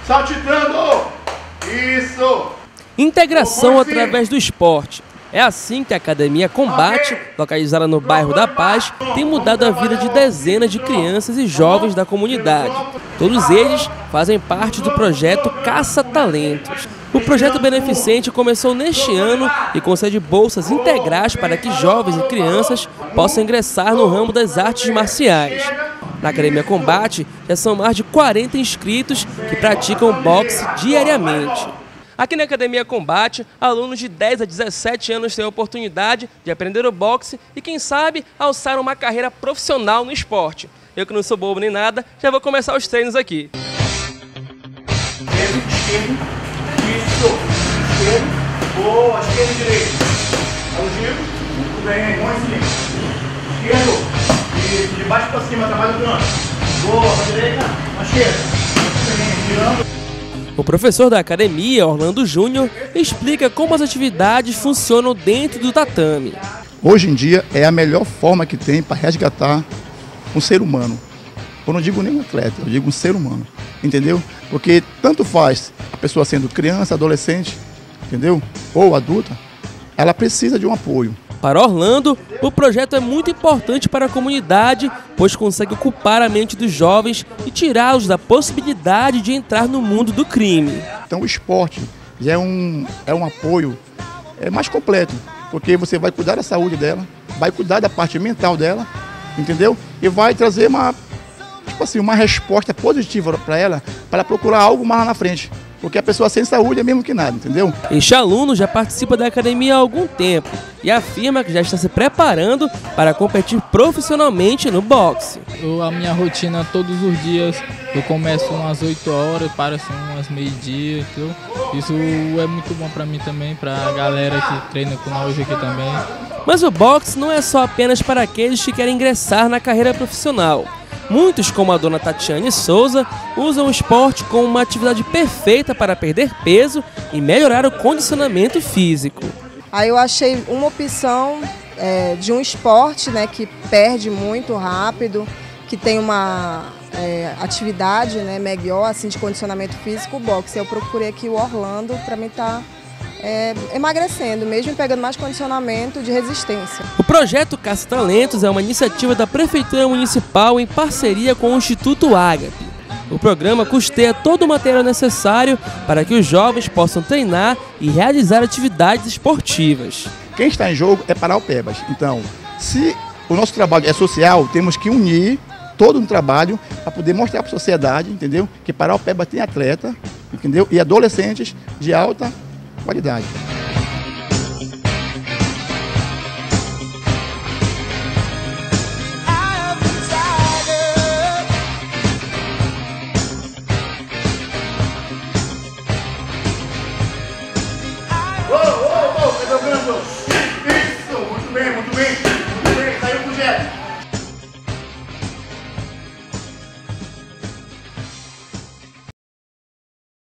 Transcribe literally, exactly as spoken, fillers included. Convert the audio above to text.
Saltitando! Isso! Integração através do esporte. É assim que a Academia Combate, localizada no bairro da Paz, tem mudado a vida de dezenas de crianças e jovens da comunidade. Todos eles fazem parte do projeto Caça Talentos. O projeto beneficente começou neste ano e concede bolsas integrais para que jovens e crianças possam ingressar no ramo das artes marciais. Na Academia Combate, já são mais de quarenta inscritos que praticam boxe diariamente. Aqui na Academia Combate, alunos de dez a dezessete anos têm a oportunidade de aprender o boxe e, quem sabe, alçar uma carreira profissional no esporte. Eu que não sou bobo nem nada, já vou começar os treinos aqui. Esquerdo, esquerdo, isso, esquerdo, boa, esquerdo e direito. Dá o giro, muito bem, mão em cima. Esquerdo, isso, de baixo para cima, trabalha o canto. Boa, para direita, para esquerda. Muito bem, girando. O professor da academia, Orlando Júnior, explica como as atividades funcionam dentro do tatame. Hoje em dia é a melhor forma que tem para resgatar um ser humano. Eu não digo nem um atleta, eu digo um ser humano, entendeu? Porque tanto faz a pessoa sendo criança, adolescente, entendeu? Ou adulta, ela precisa de um apoio. Para Orlando, o projeto é muito importante para a comunidade, pois consegue ocupar a mente dos jovens e tirá-los da possibilidade de entrar no mundo do crime. Então o esporte já é um, é um apoio é mais completo, porque você vai cuidar da saúde dela, vai cuidar da parte mental dela, entendeu? E vai trazer uma, tipo assim, uma resposta positiva para ela, para procurar algo mais lá na frente. Porque a pessoa sem saúde é mesmo que nada, entendeu? Este aluno já participa da academia há algum tempo e afirma que já está se preparando para competir profissionalmente no boxe. Eu, a minha rotina todos os dias, eu começo umas oito horas, paro assim umas meio-dia, entendeu? Isso é muito bom para mim também, para a galera que treina com nós hoje aqui também. Mas o boxe não é só apenas para aqueles que querem ingressar na carreira profissional. Muitos, como a dona Tatiane Souza, usam o esporte como uma atividade perfeita para perder peso e melhorar o condicionamento físico. Aí eu achei uma opção é, de um esporte, né, que perde muito rápido, que tem uma é, atividade, né, melhor assim, de condicionamento físico, o boxe. Eu procurei aqui o Orlando para mim estar É, emagrecendo, mesmo pegando mais condicionamento de resistência. O projeto Caça Talentos é uma iniciativa da Prefeitura Municipal em parceria com o Instituto Ágape. O programa custeia todo o material necessário para que os jovens possam treinar e realizar atividades esportivas. Quem está em jogo é Paraupebas. Então, se o nosso trabalho é social, temos que unir todo um trabalho para poder mostrar para a sociedade, entendeu? Que Paraupebas tem atleta, entendeu? E adolescentes de alta qualidade. Ô, ô, ô, tá jogando? Isso, muito bem, muito bem, muito bem, saiu pro Projeto.